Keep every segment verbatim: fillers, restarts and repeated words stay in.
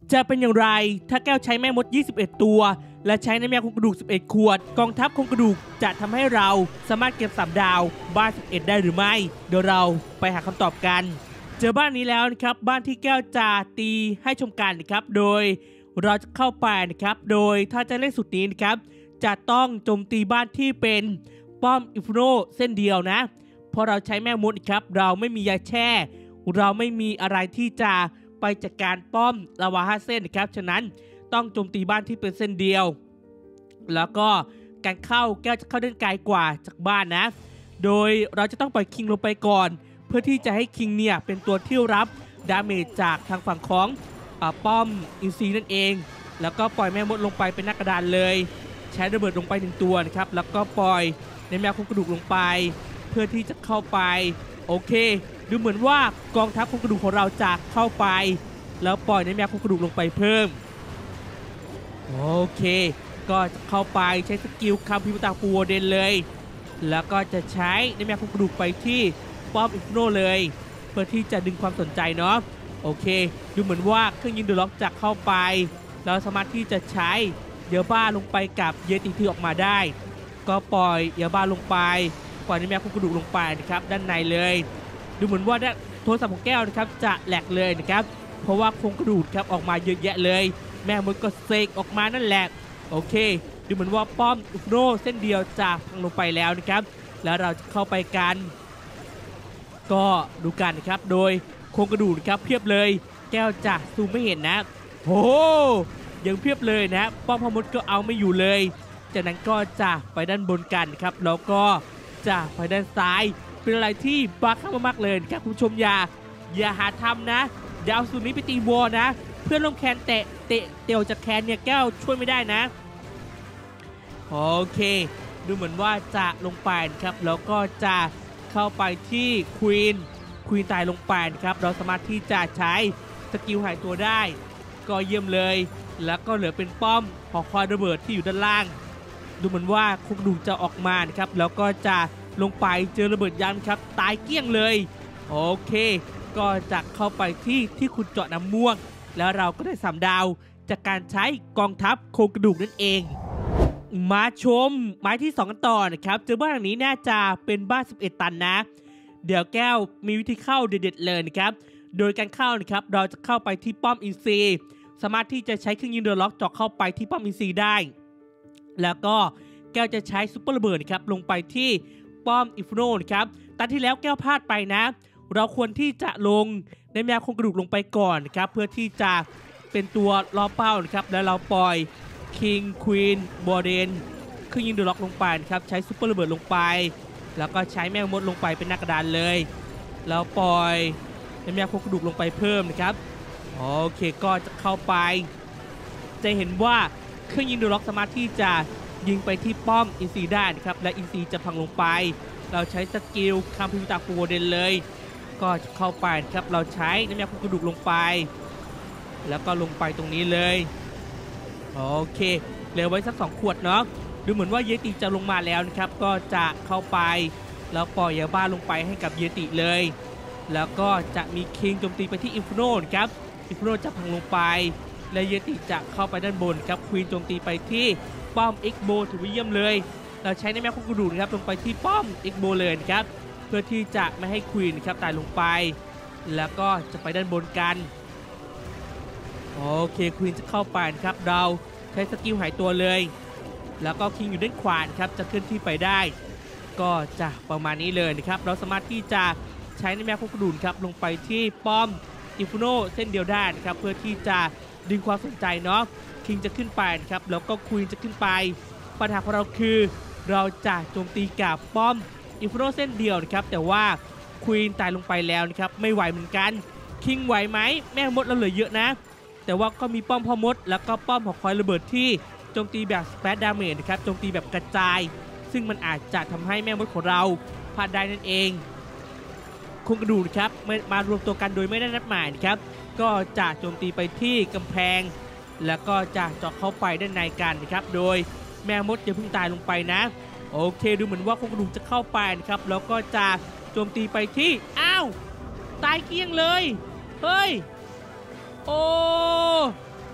จะเป็นอย่างไรถ้าแก้วใช้แม่มดยี่สิบเอ็ดตัวและใช้น้ำยาโครงกระดูกสิบเอ็ดขวดกองทัพโครงกระดูกจะทำให้เราสามารถเก็บสามดาวบ้านสิบเอ็ดได้หรือไม่เดี๋ยวเราไปหาคำตอบกันเจอบ้านนี้แล้วนะครับบ้านที่แก้วจะตีให้ชมกันนะครับโดยเราจะเข้าไปนะครับโดยถ้าจะเล่นสุดนี้นะครับจะต้องโจมตีบ้านที่เป็นป้อมอินฟิโนเส้นเดียวนะเพราะเราใช้แม่มดครับเราไม่มียาแช่เราไม่มีอะไรที่จะไปจัดการป้อมลาวาห้าเส้นนะครับฉะนั้นต้องโจมตีบ้านที่เป็นเส้นเดียวแล้วก็การเข้าแก้วจะเข้าเดินไกลกว่าจากบ้านนะโดยเราจะต้องปล่อยคิงลงไปก่อนเพื่อที่จะให้คิงเนี่ยเป็นตัวที่รับดาเมจจากทางฝั่งของป้อมอินซีนั่นเองแล้วก็ปล่อยแม่มดลงไปเป็นหน้ากระดานเลยใช้ระเบิดลงไปหนึ่งตัวนะครับแล้วก็ปล่อยในแมวโครงกระดูกลงไปเพื่อที่จะเข้าไปโอเคดูเหมือนว่ากองทัพโครงกระดูกของเราจะเข้าไปแล้วปล่อยในแมวโครงกระดูกลงไปเพิ่มโอเคก็จะเข้าไปใช้สกิลคัมพิวตาปูเดนเลยแล้วก็จะใช้ในแมวโครงกระดูกไปที่ป้อมอินฟิโนเลยเพื่อที่จะดึงความสนใจเนาะโอเคดูเหมือนว่าเครื่องยิงเดอะล็อกจะเข้าไปเราสามารถที่จะใช้เยาบ้าลงไปกับเยติที่ออกมาได้ก็ปล่อยเยาบ้าลงไปปล่อยในแมวโครงกระดูกลงไปนะครับด้านในเลยดูเหมือนว่าโทรศัพท์ของแก้วนะครับจะแหลกเลยนะครับเพราะว่าโครงกระดูกครับออกมาเยอะแยะเลยแม่มดก็เซกออกมานั่นแหละโอเคดูเหมือนว่าป้อมอุฟโรเส้นเดียวจะพังลงไปแล้วนะครับแล้วเราจะเข้าไปกันก็ดูกันนะครับโดยโครงกระดูกครับเพียบเลยแก้วจะซูมไม่เห็นนะโอ้ยังเพียบเลยนะป้อมพมดก็เอาไม่อยู่เลยจากนั้นก็จะไปด้านบนกันครับแล้วก็จะไปด้านซ้ายเป็นอะไรที่บ้าคลั่งมากๆเลยครับคุณผู้ชมอย่าอย่าหาทำนะอย่าเอาสูตรนี้ไปตีวอนะเพื่อนลงแคนเตะเตะเตียวจากแคนเนี่ยแก้วช่วยไม่ได้นะโอเคดูเหมือนว่าจะลงไปครับแล้วก็จะเข้าไปที่ควีนควีนตายลงไปครับเราสามารถที่จะใช้สกิลหายตัวได้ก็เยี่ยมเลยแล้วก็เหลือเป็นป้อมหอคอยระเบิดที่อยู่ด้านล่างดูเหมือนว่าโครงกระดูกจะออกมานะครับแล้วก็จะลงไปเจอระเบิดยันครับตายเกลี้ยงเลยโอเคก็จะเข้าไปที่ที่ขุดเจาะน้ำม่วงแล้วเราก็ได้สามดาวจากการใช้กองทัพโครงกระดูกนั่นเองมาชมไม้ที่สองกันต่อนะครับเจอบ้านหลังนี้น่าจะเป็นบ้านสิบเอ็ดตันนะเดี๋ยวแก้วมีวิธีเข้าเด็ดๆเลยนะครับโดยการเข้านะครับเราจะเข้าไปที่ป้อมอินซีสามารถที่จะใช้เครื่องยิงเดอะล็อกเจาะเข้าไปที่ป้อมอินซีได้แล้วก็แก้วจะใช้ซุปเปอร์ระเบิดนะครับลงไปที่ป้อมอินฟิโนนะครับตอนที่แล้วแก้วพลาดไปนะเราควรที่จะลงในแมวโครงกระดูกลงไปก่อนนะครับเพื่อที่จะเป็นตัวล้อเป้านะครับแล้วเราปล่อยคิงควีนบอร์เดนเครื่องยิงเดอะล็อกลงไปนะครับใช้ซุปเปอร์ระเบิดลงไปแล้วก็ใช้แมวมดลงไปเป็นหน้ากระดานเลยแล้วปล่อยในแมวโครงกระดูกลงไปเพิ่มนะครับโอเคก็จะเข้าไปจะเห็นว่าเครื่องยิงเดอะล็อกสามารถที่จะยิงไปที่ป้อมอินซีได้นะครับและอินซีจะพังลงไปเราใช้สกิลคัมพิวตาฟูเดนเลยก็จะเข้าไปครับเราใช้น้ำยาโครงกระดูกลงไปแล้วก็ลงไปตรงนี้เลยโอเคเหลือไว้สักสองขวดเนาะดูเหมือนว่าเยติจะลงมาแล้วนะครับก็จะเข้าไปแล้วปล่อยยาบ้าลงไปให้กับเยติเลยแล้วก็จะมีคิงโจมตีไปที่อินฟิโนครับอินฟิโนจะพังลงไปและเยติจะเข้าไปด้านบนครับควีนโจมตีไปที่ป้อมเอ็กโบถือว่าเยี่ยมเลยเราใช้ในแมวโครงกระดูกครับลงไปที่ป้อมเอ็กโบเลยครับเพื่อที่จะไม่ให้ควีนครับตายลงไปแล้วก็จะไปด้านบนกันโอเคควีนจะเข้าไปครับเราใช้สกิลหายตัวเลยแล้วก็คิงอยู่ด้านขวาครับจะเคลื่อนที่ไปได้ก็จะประมาณนี้เลยนะครับเราสามารถที่จะใช้ในแมวโครงกระดูกครับลงไปที่ป้อมอินฟิโนเส้นเดียวได้นะครับเพื่อที่จะดึงความสนใจเนาะคิงจะขึ้นไปนะครับแล้วก็ควีนจะขึ้นไปปัญหาของเราคือเราจะโจมตีกับป้อมอินฟิโนเส้นเดียวนะครับแต่ว่าควีนตายลงไปแล้วนะครับไม่ไหวเหมือนกันคิงไหวไหมแม่มดเราเหลือเยอะนะแต่ว่าก็มีป้อมพ่อมดแล้วก็ป้อมหอกคอยระเบิดที่โจมตีแบบสเปซดาเมจนะครับโจมตีแบบกระจายซึ่งมันอาจจะทำให้แม่มดของเราพลาดได้นั่นเองโครงกระดูกครับมารวมตัวกันโดยไม่ได้นัดหมายนะครับก็จะโจมตีไปที่กำแพงแล้วก็จะเจาะเข้าไปด้านในกันนะครับโดยแม่มดจะเพิ่งตายลงไปนะโอเคดูเหมือนว่าโครงกระดูกจะเข้าไปนะครับแล้วก็จะโจมตีไปที่อ้าวตายเกลี้ยงเลยเฮ้ยโอ้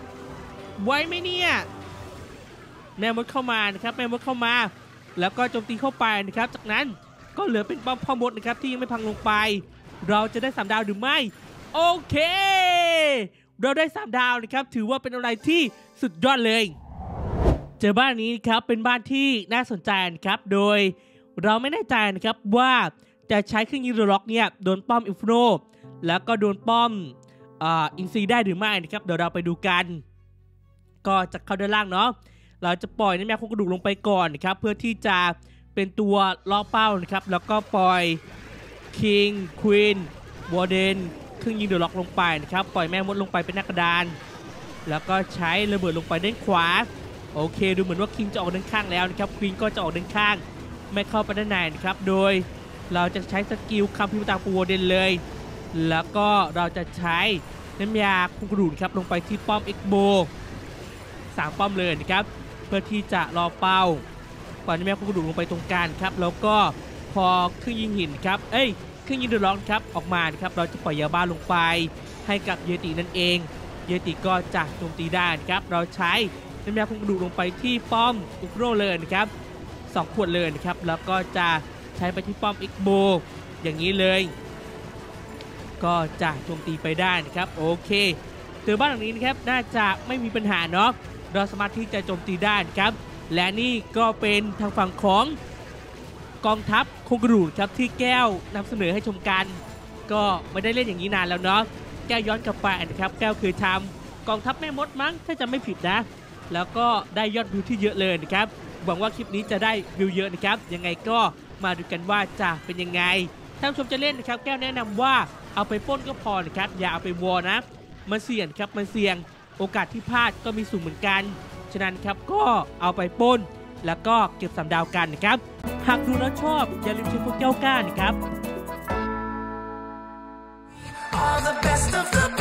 ไว้ไหมเนี่ยแม่มดเข้ามานะครับแม่มดเข้ามาแล้วก็โจมตีเข้าไปนะครับจากนั้นก็เหลือเป็นป้อมพ่อมดนะครับที่ยังไม่พังลงไปเราจะได้สามดาวหรือไม่โอเคเราได้สามดาวนะครับถือว่าเป็นอะไรที่สุดยอดเลยเจอบ้านนี้ครับเป็นบ้านที่น่าสนใจนะครับโดยเราไม่แน่ใจนะครับว่าจะใช้เครื่องยิงล็อกเนี่ยโดนป้อมอินฟิโนแล้วก็โดนป้อมอ่าอินซีได้หรือไม่นะครับเดี๋ยวเราไปดูกันก็จะเข้าด้านล่างเนาะเราจะปล่อยน้ำยาโครงกระดูกลงไปก่อนนะครับเพื่อที่จะเป็นตัวล่อเป้านะครับแล้วก็ปล่อยคิงควีนวอร์เดนเครื่องยิงเดอะล็อกลงไปนะครับปล่อยแม่มดลงไปเป็นหน้ากระดานแล้วก็ใช้ระเบิดลงไปด้านขวาโอเคดูเหมือนว่าคิงจะออกด้านข้างแล้วนะครับควีนก็จะออกด้านข้างไม่เข้าไปด้านในนะครับโดยเราจะใช้สกิลคัมพิวตาปูวอร์เดนเลยแล้วก็เราจะใช้น้ำยาโครงกระดูกครับลงไปที่ป้อมเอ็กโบสามป้อมเลยนะครับเพื่อที่จะรอเป้าปล่อยน้ำยาโครงกระดูกลงไปตรงกลางครับแล้วก็พอเครื่องยิงหินครับเอ้ยเครื่องยิงเดอะล็อกครับออกมานะครับเราจะปล่อยยาบ้าลงไปให้กับเยตินั่นเองเยติก็จะโจมตีได้นะครับเราใช้น้ำยาโครงกระดูกลงไปที่ป้อมอุกโรเลยนะครับสองขวดเลยนะครับแล้วก็จะใช้ไปที่ป้อมอิกโบอย่างนี้เลยก็จะโจมตีไปได้นะครับโอเคตัวบ้านหลังนี้นะครับน่าจะไม่มีปัญหาเนาะเราสามารถที่จะโจมตีได้นะครับและนี่ก็เป็นทางฝั่งของกองทัพโครงกระดูกครับที่แก้วนำเสนอให้ชมกันก็ไม่ได้เล่นอย่างนี้นานแล้วเนาะแก้วย้อนกลับไปนะครับแก้วคือทำกองทัพแม่มดมั้งถ้าจะไม่ผิดนะแล้วก็ได้ยอดวิวที่เยอะเลยนะครับหวังว่าคลิปนี้จะได้วิวเยอะนะครับยังไงก็มาดูกันว่าจะเป็นยังไงท่านผู้ชมจะเล่นนะครับแก้วแนะนำว่าเอาไปป้นก็พอนะครับอย่าเอาไปวอร์นะมันเสี่ยงครับมันเสี่ยงโอกาสที่พลาดก็มีสูงเหมือนกันฉะนั้นครับก็เอาไปป้นแล้วก็เก็บสามดาวกันนะครับหากดูแล้วชอบอย่าลืมเช็คพวกแก้วก้านะครับ All the best of the